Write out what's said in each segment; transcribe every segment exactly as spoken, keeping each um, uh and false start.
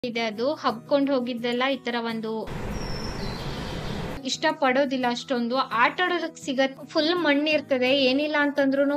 ಇದೆ ಅದು ಹಬ್ಕೊಂಡು ಹೋಗಿದ್ದೆಲ್ಲ ಈ ತರ ಒಂದು ಇಷ್ಟ ಪಡೋದಿಲ್ಲ ಅಷ್ಟೊಂದು ಆಟ ಆಡೋದಕ್ಕೆ ಸಿಗತ್ ಫುಲ್ ಮಣ್ಣಿರ್ತದೆ ಏನಿಲ್ಲ ಅಂತಂದ್ರೂ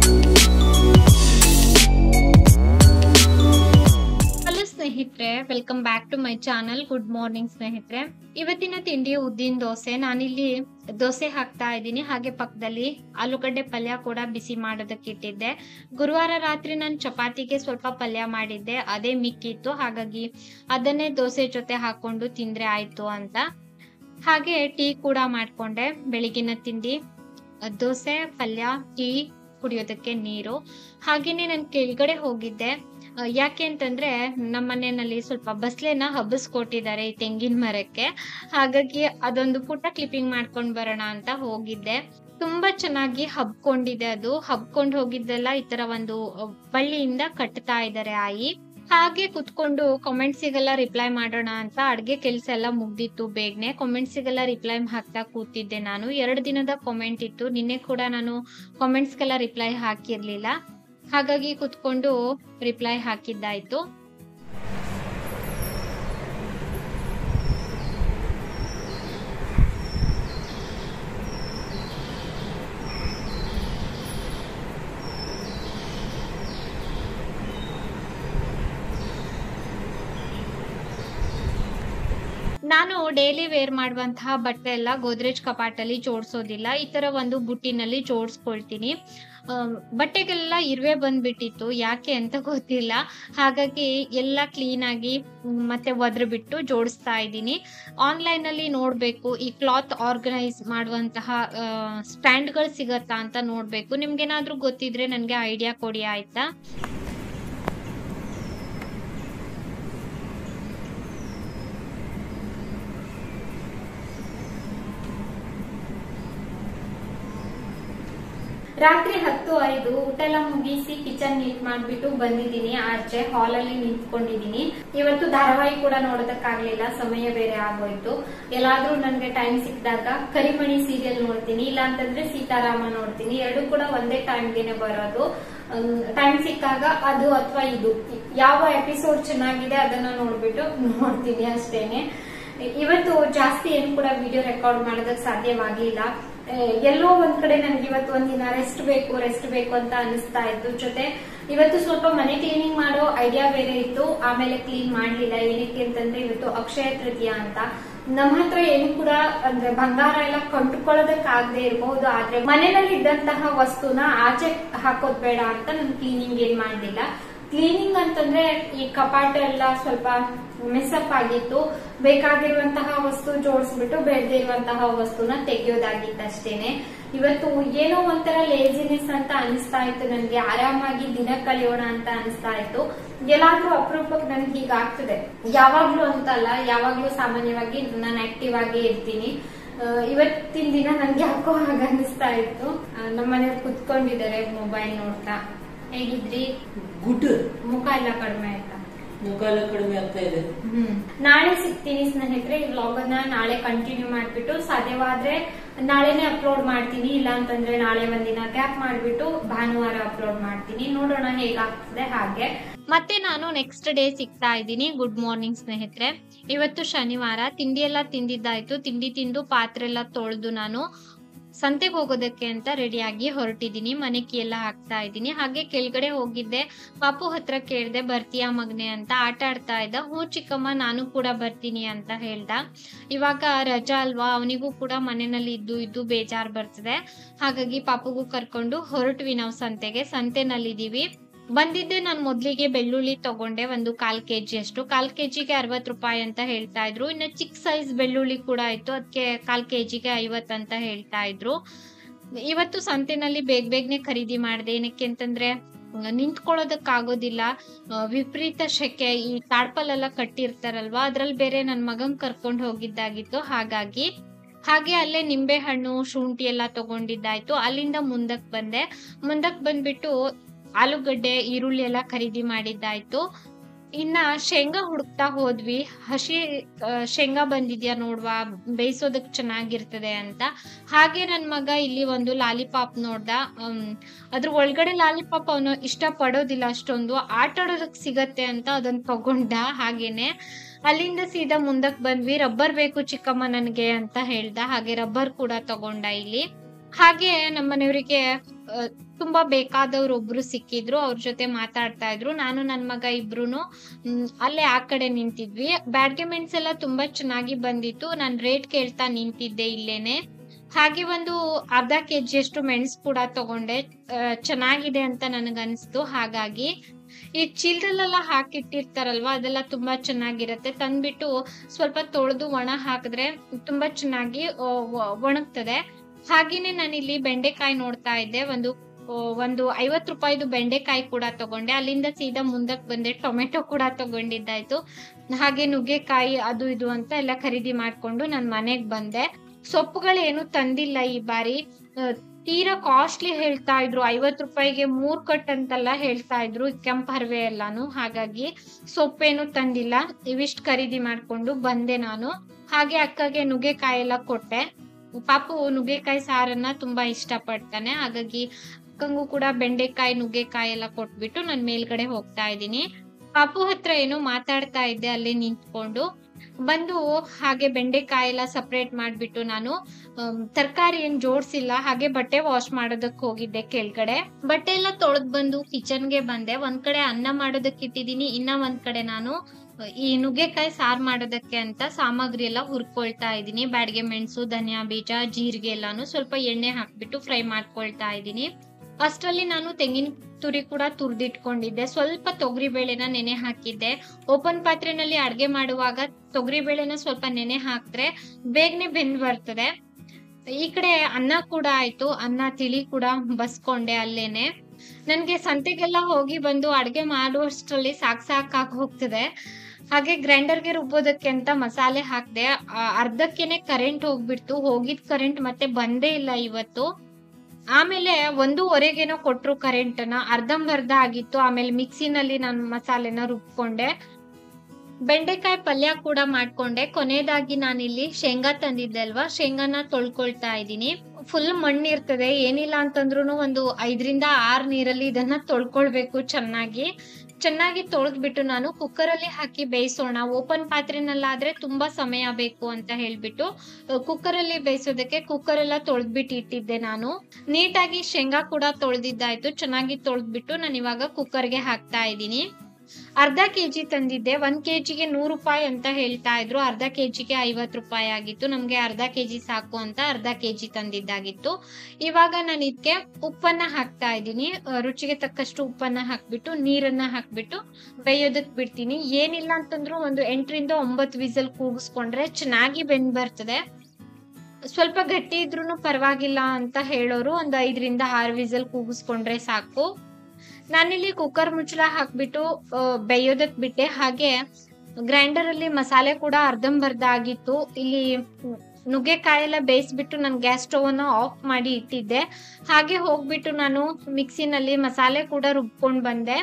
ಹಲೋ ಸ್ನೇಹಿತರೆ, welcome back to my channel. Good morning ಸ್ನೇಹಿತರೆ. ಇವತ್ತಿನ ತಿಂಡಿ ಉದ್ದಿನ ದೋಸೆ. ನಾನಿಲ್ಲಿ ದೋಸೆ ಹಾಕ್ತಾ ಇದ್ದೀನಿ, ಹಾಗೆ ಪಕ್ಕದಲ್ಲಿ ಆಲೂಗಡ್ಡೆ ಪಲ್ಯ ಕೂಡ ಬಿಸಿ ಮಾಡೋದಕ್ಕೆ ಇಟ್ಟಿದ್ದೆ. ಗುರುವಾರ ರಾತ್ರಿ ನಾನು ಚಪಾತಿಗೆ ಸ್ವಲ್ಪ ಪಲ್ಯ ಮಾಡಿದ್ದೆ, ಅದೇ ಮಿಕ್ಕಿತ್ತು, ಹಾಗಾಗಿ ಅದನ್ನೇ ದೋಸೆ ಜೊತೆ ಹಾಕೊಂಡು ತಿಂದ್ರೆ ಆಯ್ತು ಅಂತ. ಹಾಗೆ ಟೀ ಕೂಡ ಮಾಡ್ಕೊಂಡೆ. ಬೆಳಿಗಿನ ತಿಂಡಿ ದೋಸೆ, ಪಲ್ಯ, ಟೀ, ಕುಡಿಯೋದಕ್ಕೆ ನೀರು. ಹಾಗೇನೆ ನಾನು ಕೆಳಗಡೆ ಹೋಗಿದ್ದೆ. ಯಾಕೆ ಅಂತಂದ್ರೆ ನಮ್ಮ ಮನೆಯಲ್ಲಿ ಸ್ವಲ್ಪ ಬಸ್ಲೆನ ಹಬ್ಬಿಸ್ಕೊಟ್ಟಿದ್ದಾರೆ ಈ ತೆಂಗಿನ ಮರಕ್ಕೆ, ಹಾಗಾಗಿ ಅದೊಂದು ಪುಟ್ಟ ಕ್ಲಿಪ್ಪಿಂಗ್ ಮಾಡ್ಕೊಂಡ್ ಬರೋಣ ಅಂತ ಹೋಗಿದ್ದೆ. ತುಂಬಾ ಚೆನ್ನಾಗಿ ಹಬ್ಕೊಂಡಿದೆ. ಅದು ಹಬ್ಕೊಂಡ್ ಹೋಗಿದ್ದೆಲ್ಲ ಈ ತರ ಒಂದು ಬಳ್ಳಿಯಿಂದ ಕಟ್ತಾ ಇದ್ದಾರೆ ಆಯಿ. ಹಾಗೆ ಕುತ್ಕೊಂಡು ಕಾಮೆಂಟ್ಸಿಗೆಲ್ಲ ರಿಪ್ಲೈ ಮಾಡೋಣ ಅಂತ ಅಡ್ಗೆ ಕೆಲ್ಸ ಎಲ್ಲ ಮುಗ್ದಿತ್ತು ಬೇಗನೆ. ಕಾಮೆಂಟ್ಸಿಗೆಲ್ಲ ರಿಪ್ಲೈ ಹಾಕ್ತಾ ಕೂತಿದ್ದೆ ನಾನು. ಎರಡು ದಿನದ ಕಾಮೆಂಟ್ ಇತ್ತು, ನಿನ್ನೆ ಕೂಡ ನಾನು ಕಾಮೆಂಟ್ಸ್ಗೆಲ್ಲ ರಿಪ್ಲೈ ಹಾಕಿರ್ಲಿಲ್ಲ, ಹಾಗಾಗಿ ಕುತ್ಕೊಂಡು ರಿಪ್ಲೈ ಹಾಕಿದ್ದಾಯ್ತು. ನಾನು ಡೈಲಿ ವೇರ್ ಮಾಡುವಂತಹ ಬಟ್ಟೆ ಎಲ್ಲ ಗೋದ್ರೇಜ್ ಕಪಾಟಲ್ಲಿ ಜೋಡಿಸೋದಿಲ್ಲ, ಈ ತರ ಒಂದು ಬುಟ್ಟಿನಲ್ಲಿ ಜೋಡಿಸ್ಕೊಳ್ತೀನಿ. ಬಟ್ಟೆಗೆಲ್ಲ ಇರುವೆ ಬಂದ್ಬಿಟ್ಟಿತ್ತು, ಯಾಕೆ ಅಂತ ಗೊತ್ತಿಲ್ಲ, ಹಾಗಾಗಿ ಎಲ್ಲ ಕ್ಲೀನ್ ಆಗಿ ಮತ್ತೆ ಒದ್ರ ಬಿಟ್ಟು ಜೋಡಿಸ್ತಾ ಇದ್ದೀನಿ. ಆನ್ಲೈನ್ ಅಲ್ಲಿ ನೋಡ್ಬೇಕು ಈ ಕ್ಲಾತ್ ಆರ್ಗನೈಸ್ ಮಾಡುವಂತಹ ಸ್ಟ್ಯಾಂಡ್ಗಳು ಸಿಗತ್ತಾ ಅಂತ ನೋಡ್ಬೇಕು. ನಿಮ್ಗೇನಾದ್ರೂ ಗೊತ್ತಿದ್ರೆ ನನ್ಗೆ ಐಡಿಯಾ ಕೊಡಿ ಆಯ್ತಾ. ರಾತ್ರಿ ಹತ್ತು ಐದು ಊಟ ಎಲ್ಲ ಮುಗಿಸಿ ಕಿಚನ್ ನೀಟ್ ಮಾಡ್ಬಿಟ್ಟು ಬಂದಿದ್ದೀನಿ. ಆಚೆ ಹಾಲ್ ಅಲ್ಲಿ ನಿಂತ್ಕೊಂಡಿದ್ದೀನಿ. ಇವತ್ತು ಧಾರಾವಾಹಿ ಕೂಡ ನೋಡೋದಕ್ಕಾಗ್ಲಿಲ್ಲ, ಸಮಯ ಬೇರೆ ಆಗೋಯ್ತು. ಎಲ್ಲಾದ್ರೂ ನನ್ಗೆ ಟೈಮ್ ಸಿಕ್ಕಿದಾಗ ಕರಿಮಣಿ ಸೀರಿಯಲ್ ನೋಡ್ತೀನಿ, ಇಲ್ಲ ಅಂತಂದ್ರೆ ಸೀತಾರಾಮ ನೋಡ್ತೀನಿ. ಎರಡು ಕೂಡ ಒಂದೇ ಟೈಮ್ಗೆನೆ ಬರೋದು. ಟೈಮ್ ಸಿಕ್ಕಾಗ ಅದು ಅಥವಾ ಇದು ಯಾವ ಎಪಿಸೋಡ್ ಚೆನ್ನಾಗಿದೆ ಅದನ್ನ ನೋಡ್ಬಿಟ್ಟು ನೋಡ್ತೀನಿ ಅಷ್ಟೇನೆ. ಇವತ್ತು ಜಾಸ್ತಿ ಏನು ಕೂಡ ವಿಡಿಯೋ ರೆಕಾರ್ಡ್ ಮಾಡೋದಕ್ಕೆ ಸಾಧ್ಯವಾಗ್ಲಿಲ್ಲ. ಎಲ್ಲೋ ಒಂದ್ ಕಡೆ ನನ್ಗೆ ಇವತ್ತು ಒಂದಿನ ರೆಸ್ಟ್ ಬೇಕು ರೆಸ್ಟ್ ಬೇಕು ಅಂತ ಅನಿಸ್ತಾ ಇತ್ತು. ಜೊತೆ ಇವತ್ತು ಸ್ವಲ್ಪ ಮನೆ ಕ್ಲೀನಿಂಗ್ ಮಾಡೋ ಐಡಿಯಾ ಬೇರೆ ಇತ್ತು, ಆಮೇಲೆ ಕ್ಲೀನ್ ಮಾಡ್ಲಿಲ್ಲ. ಏನಕ್ಕೆ ಅಂತಂದ್ರೆ ಇವತ್ತು ಅಕ್ಷಯ ತೃತೀಯ ಅಂತ. ನಮ್ಮ ಹತ್ರ ಏನು ಕೂಡ ಅಂದ್ರೆ ಬಂಗಾರ ಎಲ್ಲ ಕೊಂಡ್ಕೊಳ್ಳೋದಕ್ಕಾಗದೆ ಇರಬಹುದು, ಆದ್ರೆ ಮನೆಯಲ್ಲಿ ಇದ್ದಂತಹ ವಸ್ತುನ ಆಚೆ ಹಾಕೋದ್ ಬೇಡ ಅಂತ ನಾನು ಕ್ಲೀನಿಂಗ್ ಏನ್ ಮಾಡ್ಲಿಲ್ಲ. ಕ್ಲೀನಿಂಗ್ ಅಂತಂದ್ರೆ ಈ ಕಪಾಟ ಎಲ್ಲ ಸ್ವಲ್ಪ ಮೆಸ್ಅಪ್ ಆಗಿತ್ತು, ಬೇಕಾಗಿರುವಂತಹ ವಸ್ತು ಜೋಡಿಸ್ಬಿಟ್ಟು ಬೇಡದೇ ಇರುವಂತಹ ವಸ್ತುನ ತೆಗೆಯೋದಾಗಿತ್ತು ಅಷ್ಟೇನೆ. ಇವತ್ತು ಏನೋ ಒಂಥರ ಲೇಜಿನೆಸ್ ಅಂತ ಅನಿಸ್ತಾ ಇತ್ತು ನನ್ಗೆ, ಆರಾಮಾಗಿ ದಿನ ಕಳೆಯೋಣ ಅಂತ ಅನಿಸ್ತಾ ಇತ್ತು. ಎಲ್ಲಾದ್ರೂ ಅಪರೂಪಕ್ಕೆ ನನ್ಗೆ ಹೀಗಾಗ್ತದೆ, ಯಾವಾಗ್ಲೂ ಅಂತಲ್ಲ, ಯಾವಾಗ್ಲೂ ಸಾಮಾನ್ಯವಾಗಿ ನಾನು ಆಕ್ಟಿವ್ ಆಗಿ ಇರ್ತೀನಿ. ಇವತ್ತಿನ ದಿನ ನನ್ಗೆ ಯಾಕೋ ಹಾಗ ಅನಿಸ್ತಾ ಇತ್ತು. ನಮ್ಮನೆಯವ್ರು ಕುತ್ಕೊಂಡಿದ್ದಾರೆ ಮೊಬೈಲ್ ನೋಡ್ತಾ. ಹೇಗಿದ್ರಿ? ಗುಡ್. ಮುಖ ಎಲ್ಲ ಕಡಿಮೆ ಆಯ್ತಾ? ಮುಖ ಎಲ್ಲ ಕಡಿಮೆ ಆಗ್ತಾ ಇದೆ. ಹ್ಮ್ ನಾಳೆ ಸಿಗ್ತೀನಿ ಸ್ನೇಹಿತರೆ. ಈ ವ್ಲಾಗ್ ಅನ್ನ ನಾಳೆ ಕಂಟಿನ್ಯೂ ಮಾಡ್ಬಿಟ್ಟು ಸಾಧ್ಯವಾದ್ರೆ ನಾಳೆನೆ ಅಪ್ಲೋಡ್ ಮಾಡ್ತೀನಿ, ಇಲ್ಲ ಅಂತಂದ್ರೆ ನಾಳೆ ಒಂದಿನ ಗ್ಯಾಪ್ ಮಾಡ್ಬಿಟ್ಟು ಭಾನುವಾರ ಅಪ್ಲೋಡ್ ಮಾಡ್ತೀನಿ. ನೋಡೋಣ ಹೇಗಾಗ್ತದೆ ಹಾಗೆ. ಮತ್ತೆ ನಾನು ನೆಕ್ಸ್ಟ್ ಡೇ ಸಿಗ್ತಾ ಇದ್ದೀನಿ. ಗುಡ್ ಮಾರ್ನಿಂಗ್ ಸ್ನೇಹಿತರೆ. ಇವತ್ತು ಶನಿವಾರ. ತಿಂಡಿ ಎಲ್ಲ ತಿಂದಿದ್ದಾಯ್ತು. ತಿಂಡಿ ತಿಂದು ಪಾತ್ರೆ ಎಲ್ಲ ತೊಳೆದು ನಾನು ಸಂತೆಗೆ ಹೋಗೋದಕ್ಕೆ ಅಂತ ರೆಡಿಯಾಗಿ ಹೊರಟಿದ್ದೀನಿ. ಮನೆ ಕೀ ಎಲ್ಲ ಹಾಕ್ತಾ ಇದ್ದೀನಿ. ಹಾಗೆ ಕೆಳಗಡೆ ಹೋಗಿದ್ದೆ, ಪಾಪು ಹತ್ರ ಕೇಳ್ದೆ ಬರ್ತೀಯಾ ಮಗನೆ ಅಂತ. ಆಟ ಆಡ್ತಾ ಇದ್ದ. ಹ್ಞೂ ಚಿಕ್ಕಮ್ಮ ನಾನು ಕೂಡ ಬರ್ತೀನಿ ಅಂತ ಹೇಳ್ದ. ಇವಾಗ ರಜಾ ಅಲ್ವಾ, ಅವನಿಗೂ ಕೂಡ ಮನೆಯಲ್ಲಿ ಇದ್ದು ಇದ್ದು ಬೇಜಾರ್ ಬರ್ತದೆ, ಹಾಗಾಗಿ ಪಾಪುಗೂ ಕರ್ಕೊಂಡು ಹೊರಟ್ವಿ ನಾವು ಸಂತೆಗೆ. ಸಂತೆನಲ್ಲಿದ್ದೀವಿ. ಬಂದಿದ್ದೆ ನಾನು ಮೊದ್ಲಿಗೆ ಬೆಳ್ಳುಳ್ಳಿ ತಗೊಂಡೆ, ಒಂದು ಕಾಲ್ ಕೆಜಿ ಅಷ್ಟು. ಕಾಲ್ ಕೆಜಿಗೆ ಅರವತ್ ರೂಪಾಯಿ ಅಂತ ಹೇಳ್ತಾ ಇದ್ರು. ಇನ್ನು ಚಿಕ್ಕ ಸೈಜ್ ಬೆಳ್ಳುಳ್ಳಿ ಕೂಡ ಇತ್ತು, ಅದಕ್ಕೆ ಕಾಲ್ ಕೆಜಿಗೆ ಐವತ್ ಅಂತ ಹೇಳ್ತಾ ಇದ್ರು. ಇವತ್ತು ಸಂತೆನಲ್ಲಿ ಬೇಗ ಬೇಗನೆ ಖರೀದಿ ಮಾಡಿದೆ. ಏನಕ್ಕೆ ಅಂತಂದ್ರೆ ನಿಂತ್ಕೊಳ್ಳೋದಕ್ಕಾಗೋದಿಲ್ಲ, ವಿಪರೀತ ಶೆಕೆ. ಈ ತಾಡ್ಪಲ್ ಎಲ್ಲ ಕಟ್ಟಿರ್ತಾರಲ್ವಾ, ಅದ್ರಲ್ಲಿ ಬೇರೆ ನನ್ ಮಗನ್ ಕರ್ಕೊಂಡು ಹೋಗಿದ್ದಾಗಿತ್ತು, ಹಾಗಾಗಿ. ಹಾಗೆ ಅಲ್ಲೇ ನಿಂಬೆ ಹಣ್ಣು, ಶುಂಠಿ ಎಲ್ಲ ತಗೊಂಡಿದ್ದಾಯ್ತು. ಅಲ್ಲಿಂದ ಮುಂದಕ್ ಬಂದೆ. ಮುಂದಕ್ ಬಂದ್ಬಿಟ್ಟು ಆಲೂಗಡ್ಡೆ, ಈರುಳ್ಳಿ ಎಲ್ಲ ಖರೀದಿ ಮಾಡಿದ್ದಾಯ್ತು. ಇನ್ನ ಶೇಂಗಾ ಹುಡುಕ್ತಾ ಹೋದ್ವಿ. ಹಸಿ ಆ, ಶೇಂಗಾ ಬಂದಿದ್ಯಾ ನೋಡ್ವಾ, ಬೇಯಿಸೋದಕ್ ಚೆನ್ನಾಗಿರ್ತದೆ ಅಂತ. ಹಾಗೆ ನನ್ ಮಗ ಇಲ್ಲಿ ಒಂದು ಲಾಲಿಪಾಪ್ ನೋಡ್ದ. ಹ್ಮ್ ಅದ್ರ ಒಳಗಡೆ ಲಾಲಿಪಾಪ್ ಅವನು ಇಷ್ಟ ಪಡೋದಿಲ್ಲ ಅಷ್ಟೊಂದು, ಆಟ ಆಡೋದಕ್ ಸಿಗತ್ತೆ ಅಂತ ಅದನ್ನ ತಗೊಂಡ. ಹಾಗೇನೆ ಅಲ್ಲಿಂದ ಸೀದಾ ಮುಂದಕ್ ಬಂದ್ವಿ. ರಬ್ಬರ್ ಬೇಕು ಚಿಕ್ಕಮ್ಮ ನನ್ಗೆ ಅಂತ ಹೇಳ್ದ. ಹಾಗೆ ರಬ್ಬರ್ ಕೂಡ ತಗೊಂಡ ಇಲ್ಲಿ. ಹಾಗೆ ನಮ್ಮನೆಯವರಿಗೆ ಅಹ್, ತುಂಬಾ ಬೇಕಾದವ್ರು ಒಬ್ರು ಸಿಕ್ಕಿದ್ರು. ಅವ್ರ ಜೊತೆ ಮಾತಾಡ್ತಾ ಇದ್ರು. ನಾನು ನನ್ ಮಗ ಇಬ್ರುನು ಹ್ಮ್ ಅಲ್ಲೇ ಆ ಕಡೆ ನಿಂತಿದ್ವಿ. ಬ್ಯಾಡ್ಗೆ ಮೆಣಸು ಎಲ್ಲ ತುಂಬಾ ಚೆನ್ನಾಗಿ ಬಂದಿತ್ತು. ನಾನ್ ರೇಟ್ ಕೇಳ್ತಾ ನಿಂತಿದ್ದೆ ಇಲ್ಲೇನೆ. ಹಾಗೆ ಒಂದು ಅರ್ಧ ಕೆಜಿ ಅಷ್ಟು ಮೆಣಸು ಕೂಡ ತಗೊಂಡೆ. ಅಹ್, ಚೆನ್ನಾಗಿದೆ ಅಂತ ನನಗ್ ಅನ್ಸ್ತು. ಹಾಗಾಗಿ ಈ ಚೀಲದಲ್ಲೆಲ್ಲ ಹಾಕಿಟ್ಟಿರ್ತಾರಲ್ವಾ, ಅದೆಲ್ಲ ತುಂಬಾ ಚೆನ್ನಾಗಿರತ್ತೆ. ತಂದ್ಬಿಟ್ಟು ಸ್ವಲ್ಪ ತೊಳೆದು ಒಣ ಹಾಕಿದ್ರೆ ತುಂಬಾ ಚೆನ್ನಾಗಿ ಅಹ್, ಒ- ಒಣಗ್ತದೆ. ಹಾಗೇನೆ ನಾನಿಲ್ಲಿ ಬೆಂಡೆಕಾಯಿ ನೋಡ್ತಾ ಇದ್ದೆ. ಒಂದು ಆ, ಒಂದು ಐವತ್ ರೂಪಾಯಿದು ಬೆಂಡೆಕಾಯಿ ಕೂಡ ತಗೊಂಡೆ. ಅಲ್ಲಿಂದ ಸೀದಾ ಮುಂದಕ್ ಬಂದೆ. ಟೊಮೆಟೊ ಕೂಡ ತಗೊಂಡಿದ್ದಾಯ್ತು. ಹಾಗೆ ನುಗ್ಗೆಕಾಯಿ ಅದು ಇದು ಅಂತ ಎಲ್ಲ ಖರೀದಿ ಮಾಡ್ಕೊಂಡು ನಾನ್ ಮನೆಗ್ ಬಂದೆ. ಸೊಪ್ಪುಗಳೇನು ತಂದಿಲ್ಲ ಈ ಬಾರಿ. ಆ, ತೀರಾ ಕಾಸ್ಟ್ಲಿ ಹೇಳ್ತಾ ಇದ್ರು. ಐವತ್ ರೂಪಾಯಿಗೆ ಮೂರ್ ಕಟ್ ಅಂತೆಲ್ಲ ಹೇಳ್ತಾ ಇದ್ರು, ಕೆಂಪ್ ಹರ್ವೆ ಎಲ್ಲಾನು. ಹಾಗಾಗಿ ಸೊಪ್ಪೇನು ತಂದಿಲ್ಲ. ಇವಿಷ್ಟ್ ಖರೀದಿ ಮಾಡ್ಕೊಂಡು ಬಂದೆ ನಾನು. ಹಾಗೆ ಅಕ್ಕಗೆ ನುಗ್ಗೆಕಾಯಿ ಎಲ್ಲ ಕೊಟ್ಟೆ. ಪಾಪು ನುಗ್ಗೆಕಾಯಿ ಸಾರನ್ನ ತುಂಬಾ ಇಷ್ಟ ಪಡ್ತಾನೆ. ಹಾಗಾಗಿ ಅಕ್ಕಂಗೂ ಕೂಡ ಬೆಂಡೆಕಾಯಿ ನುಗ್ಗೆಕಾಯಿ ಎಲ್ಲ ಕೊಟ್ಬಿಟ್ಟು ನಾನ್ ಮೇಲ್ಗಡೆ ಹೋಗ್ತಾ ಇದ್ದೀನಿ. ಪಾಪು ಹತ್ರ ಏನೋ ಮಾತಾಡ್ತಾ ಇದ್ದೆ ಅಲ್ಲೇ ನಿಂತ್ಕೊಂಡು. ಬಂದು ಹಾಗೆ ಬೆಂಡೆಕಾಯಿ ಎಲ್ಲ ಸಪರೇಟ್ ಮಾಡ್ಬಿಟ್ಟು ನಾನು ತರಕಾರಿ ಏನ್ ಜೋಡ್ಸಿಲ್ಲ. ಹಾಗೆ ಬಟ್ಟೆ ವಾಶ್ ಮಾಡೋದಕ್ ಹೋಗಿದ್ದೆ ಕೆಳಗಡೆ. ಬಟ್ಟೆ ಎಲ್ಲ ತೊಳೆದ್ ಬಂದು ಕಿಚನ್ಗೆ ಬಂದೆ. ಒಂದ್ ಕಡೆ ಅನ್ನ ಮಾಡೋದಕ್ ಇಟ್ಟಿದೀನಿ, ಇನ್ನ ಒಂದ್ ಕಡೆ ನಾನು ಈ ನುಗ್ಗೆಕಾಯಿ ಸಾರ್ ಮಾಡೋದಕ್ಕೆ ಅಂತ ಸಾಮಗ್ರಿ ಎಲ್ಲ ಹುರ್ಕೊಳ್ತಾ ಇದ್ದೀನಿ. ಬ್ಯಾಡ್ಗೆ ಮೆಣಸು, ಧನಿಯಾ ಬೀಜ, ಜೀರಿಗೆ ಎಲ್ಲಾನು ಸ್ವಲ್ಪ ಎಣ್ಣೆ ಹಾಕ್ಬಿಟ್ಟು ಫ್ರೈ ಮಾಡ್ಕೊಳ್ತಾ ಇದ್ದೀನಿ. ಅಷ್ಟರಲ್ಲಿ ನಾನು ತೆಂಗಿನ ತುರಿ ಕೂಡ ತುರ್ದಿಟ್ಕೊಂಡಿದ್ದೆ. ಸ್ವಲ್ಪ ತೊಗರಿ ಬೇಳೆನ ನೆನೆ ಹಾಕಿದ್ದೆ. ಓಪನ್ ಪಾತ್ರೆನಲ್ಲಿ ಅಡ್ಗೆ ಮಾಡುವಾಗ ತೊಗರಿ ಬೇಳೆನ ಸ್ವಲ್ಪ ನೆನೆ ಹಾಕಿದ್ರೆ ಬೇಗನೆ ಬೆಂದ್ ಬರ್ತದೆ. ಈ ಕಡೆ ಅನ್ನ ಕೂಡ ಆಯ್ತು. ಅನ್ನ ತಿಳಿ ಕೂಡ ಬಸ್ಕೊಂಡೆ ಅಲ್ಲೇನೆ. ನನ್ಗೆ ಸಂತೆಗೆಲ್ಲ ಹೋಗಿ ಬಂದು ಅಡ್ಗೆ ಮಾಡುವಷ್ಟರಲ್ಲಿ ಸಾಕ್ ಸಾಕಾಗಿ ಹೋಗ್ತದೆ. ಹಾಗೆ ಗ್ರೈಂಡರ್ಗೆ ರುಬ್ಬೋದಕ್ಕೆ ಅಂತ ಮಸಾಲೆ ಹಾಕ್ದೆ. ಅರ್ಧಕ್ಕೆನೆ ಕರೆಂಟ್ ಹೋಗ್ಬಿಡ್ತು. ಹೋಗಿದ್ ಕರೆಂಟ್ ಮತ್ತೆ ಬಂದೇ ಇಲ್ಲ ಇವತ್ತು. ಆಮೇಲೆ ಒಂದೂವರೆಗೇನೋ ಕೊಟ್ರು ಕರೆಂಟ್ ನ. ಅರ್ಧಂಬರ್ಧ ಆಗಿತ್ತು. ಆಮೇಲೆ ಮಿಕ್ಸಿನಲ್ಲಿ ನಾನು ಮಸಾಲೆನ ರುಬ್ಕೊಂಡೆ. ಬೆಂಡೆಕಾಯಿ ಪಲ್ಯ ಕೂಡ ಮಾಡ್ಕೊಂಡೆ. ಕೊನೆಯದಾಗಿ ನಾನಿಲ್ಲಿ ಶೇಂಗಾ ತಂದಿದ್ದೆ ಅಲ್ವಾ, ಶೇಂಗಾನ ತೊಳ್ಕೊಳ್ತಾ ಇದ್ದೀನಿ. ಫುಲ್ ಮಣ್ಣಿರ್ತದೆ. ಏನಿಲ್ಲ ಅಂತಂದ್ರೂ ಒಂದು ಐದರಿಂದ ಆರ್ ನೀರಲ್ಲಿ ಇದನ್ನ ತೊಳ್ಕೊಳ್ಬೇಕು ಚೆನ್ನಾಗಿ. ಚೆನ್ನಾಗಿ ತೊಳೆದ್ಬಿಟ್ಟು ನಾನು ಕುಕ್ಕರ್ ಅಲ್ಲಿ ಹಾಕಿ ಬೇಯಿಸೋಣ. ಓಪನ್ ಪಾತ್ರೆನಲ್ಲಾದ್ರೆ ತುಂಬಾ ಸಮಯ ಬೇಕು ಅಂತ ಹೇಳ್ಬಿಟ್ಟು ಕುಕ್ಕರ್ ಅಲ್ಲಿ ಬೇಯಿಸೋದಕ್ಕೆ ಕುಕ್ಕರ್ ಎಲ್ಲ ತೊಳೆದ್ಬಿಟ್ಟು ಇಟ್ಟಿದ್ದೆ ನಾನು. ನೀಟಾಗಿ ಶೇಂಗಾ ಕೂಡ ತೊಳೆದಿದ್ದಾಯ್ತು. ಚೆನ್ನಾಗಿ ತೊಳೆದ್ಬಿಟ್ಟು ನಾನು ಇವಾಗ ಕುಕ್ಕರ್ಗೆ ಹಾಕ್ತಾ ಇದ್ದೀನಿ. ಅರ್ಧ ಕೆಜಿ ತಂದಿದ್ದೆ. ಒಂದ್ ಕೆಜಿಗೆ ನೂರು ರೂಪಾಯಿ ಅಂತ ಹೇಳ್ತಾ ಇದ್ರು. ಅರ್ಧ ಕೆಜಿಗೆ ಐವತ್ ರೂಪಾಯಿ ಆಗಿತ್ತು. ನಮ್ಗೆ ಅರ್ಧ ಕೆಜಿ ಸಾಕು ಅಂತ ಅರ್ಧ ಕೆಜಿ ತಂದಿದ್ದಾಗಿತ್ತು. ಇವಾಗ ನಾನು ಇದಕ್ಕೆ ಉಪ್ಪನ್ನ ಹಾಕ್ತಾ ಇದ್ದೀನಿ. ರುಚಿಗೆ ತಕ್ಕಷ್ಟು ಉಪ್ಪನ್ನ ಹಾಕ್ಬಿಟ್ಟು ನೀರನ್ನ ಹಾಕ್ಬಿಟ್ಟು ಬೇಯೋದಕ್ ಬಿಡ್ತೀನಿ. ಏನಿಲ್ಲ ಅಂತಂದ್ರು ಒಂದು ಎಂಟರಿಂದ ಒಂಬತ್ತು ವಿಸಲ್ ಕೂಗಿಸ್ಕೊಂಡ್ರೆ ಚೆನ್ನಾಗಿ ಬೆಂದ್ ಬರ್ತದೆ. ಸ್ವಲ್ಪ ಗಟ್ಟಿ ಇದ್ರೂನು ಪರವಾಗಿಲ್ಲ ಅಂತ ಹೇಳೋರು ಒಂದ್ ಐದರಿಂದ ಆರು ವಿಸಲ್ ಕೂಗಿಸ್ಕೊಂಡ್ರೆ ಸಾಕು. ನಾನಿಲ್ಲಿ ಕುಕ್ಕರ್ ಮುಚ್ಚಳ ಹಾಕ್ಬಿಟ್ಟು ಬೇಯೋದಕ್ ಬಿಟ್ಟೆ. ಹಾಗೆ ಗ್ರೈಂಡರ್ ಅಲ್ಲಿ ಮಸಾಲೆ ಕೂಡ ಅರ್ಧಂಬರ್ಧ ಆಗಿತ್ತು. ಇಲ್ಲಿ ನುಗ್ಗೆಕಾಯಿ ಎಲ್ಲ ಬೇಯಿಸ್ಬಿಟ್ಟು ನಾನು ಗ್ಯಾಸ್ ಸ್ಟವ್ ಅನ್ನ ಆಫ್ ಮಾಡಿ ಇಟ್ಟಿದ್ದೆ. ಹಾಗೆ ಹೋಗ್ಬಿಟ್ಟು ನಾನು ಮಿಕ್ಸಿನಲ್ಲಿ ಮಸಾಲೆ ಕೂಡ ರುಬ್ಕೊಂಡ್ ಬಂದೆ.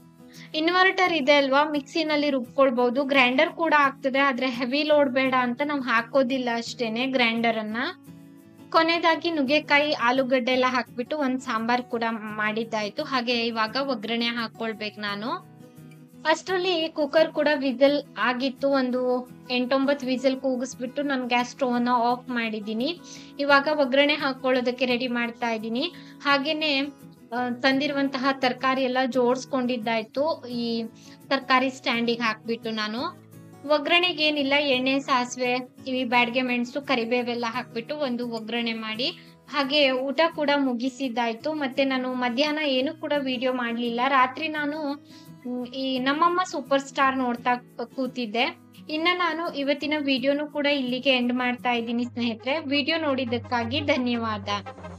ಇನ್ವರ್ಟರ್ ಇದೆ ಅಲ್ವಾ, ಮಿಕ್ಸಿನಲ್ಲಿ ರುಬ್ಕೊಳ್ಬಹುದು. ಗ್ರೈಂಡರ್ ಕೂಡ ಆಗ್ತದೆ, ಆದ್ರೆ ಹೆವಿ ಲೋಡ್ ಬೇಡ ಅಂತ ನಾವು ಹಾಕೋದಿಲ್ಲ ಅಷ್ಟೇನೆ ಗ್ರೈಂಡರ್ ಅನ್ನ. ಕೊನೆಯದಾಗಿ ನುಗ್ಗೆಕಾಯಿ ಆಲೂಗಡ್ಡೆ ಎಲ್ಲ ಹಾಕ್ಬಿಟ್ಟು ಒಂದ್ ಸಾಂಬಾರ್ ಕೂಡ ಮಾಡಿದ್ದಾಯ್ತು. ಹಾಗೆ ಇವಾಗ ಒಗ್ಗರಣೆ ಹಾಕೊಳ್ಬೇಕು ನಾನು. ಅಷ್ಟರಲ್ಲಿ ಕುಕ್ಕರ್ ಕೂಡ ವಿಸಲ್ ಆಗಿತ್ತು. ಒಂದು ಎಂಟೊಂಬತ್ ವಿಸಲ್ ಕೂಗಿಸ್ಬಿಟ್ಟು ನಾನು ಗ್ಯಾಸ್ ಸ್ಟವ್ ಅನ್ನ ಆಫ್ ಮಾಡಿದ್ದೀನಿ. ಇವಾಗ ಒಗ್ಗರಣೆ ಹಾಕೊಳ್ಳೋದಕ್ಕೆ ರೆಡಿ ಮಾಡ್ತಾ ಇದ್ದೀನಿ. ಹಾಗೇನೆ ತಂದಿರುವಂತಹ ತರಕಾರಿ ಎಲ್ಲ ಜೋಡಿಸ್ಕೊಂಡಿದ್ದಾಯ್ತು. ಈ ತರಕಾರಿ ಸ್ಟ್ಯಾಂಡಿಗೆ ಹಾಕ್ಬಿಟ್ಟು ನಾನು ಒಗ್ಗರಣೆಗೆ ಏನಿಲ್ಲ, ಎಣ್ಣೆ, ಸಾಸಿವೆ, ಇವಿ ಬ್ಯಾಡ್ಗೆ ಮೆಣಸು, ಕರಿಬೇವೆಲ್ಲ ಹಾಕ್ಬಿಟ್ಟು ಒಂದು ಒಗ್ಗರಣೆ ಮಾಡಿ ಹಾಗೆ ಊಟ ಕೂಡ ಮುಗಿಸಿದ್ದಾಯ್ತು. ಮತ್ತೆ ನಾನು ಮಧ್ಯಾಹ್ನ ಏನು ಕೂಡ ವಿಡಿಯೋ ಮಾಡ್ಲಿಲ್ಲ. ರಾತ್ರಿ ನಾನು ಈ ನಮ್ಮಮ್ಮ ಸೂಪರ್ ಸ್ಟಾರ್ ನೋಡ್ತಾ ಕೂತಿದ್ದೆ. ಇನ್ನ ನಾನು ಇವತ್ತಿನ ವಿಡಿಯೋನು ಕೂಡ ಇಲ್ಲಿಗೆ ಎಂಡ್ ಮಾಡ್ತಾ ಇದ್ದೀನಿ ಸ್ನೇಹಿತರೆ. ವಿಡಿಯೋ ನೋಡಿದ್ದಕ್ಕಾಗಿ ಧನ್ಯವಾದ.